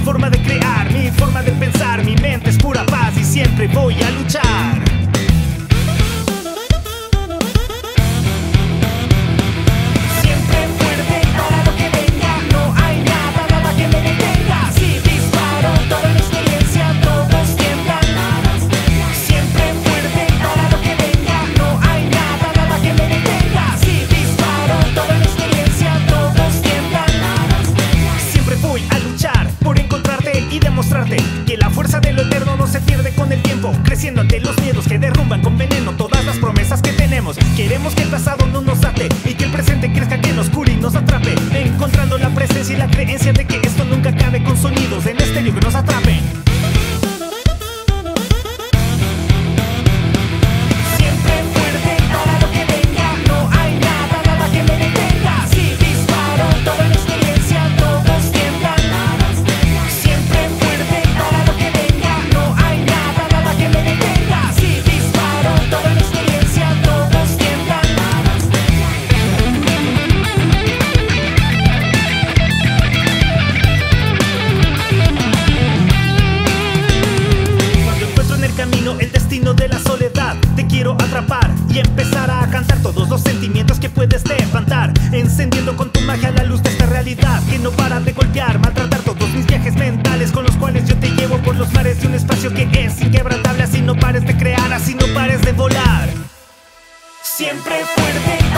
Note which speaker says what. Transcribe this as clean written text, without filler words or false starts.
Speaker 1: forma de crear, mi forma de pensar. Mi mente es pura paz y siempre voy a luchar. Siempre fuerte para lo que venga, no hay nada, nada que me detenga. Si disparo toda mi experiencia, todos tiemblan. Siempre fuerte para lo que venga, no hay nada, nada que me detenga. Si disparo toda mi experiencia, todos tiemblan. Siempre voy a luchar por encontrarte y demostrarte que la fuerza de lo eterno no se pierde con el tiempo, creciendo ante los miedos que derrumban con veneno todas las promesas que tenemos. Queremos que el pasado no nos ate y que el presente crezca, que nos cure y nos atrape, encontrando la presencia y la creencia de que esto nunca acabe con sonidos en estéreo que nos atrapen. Siempre fuerte para lo que venga, no hay nada, nada que me detenga. Si disparo toda mi experiencia, todos tiemblan. Siempre fuerte para lo que venga, no hay nada, nada que me detenga. Si disparo toda mi experiencia, todos tiemblan. Cuando encuentro en el camino el destino de la soledad, te quiero atrapar y empezar a cantar todos los sentimientos que puedes levantar, encendiendo con tu magia la luz de esta realidad que no para de golpear, maltratar todos mis viajes mentales con los cuales yo te llevo por los mares de un espacio que es inquebrantable. Así no pares de crear, así no pares de volar. Siempre fuerte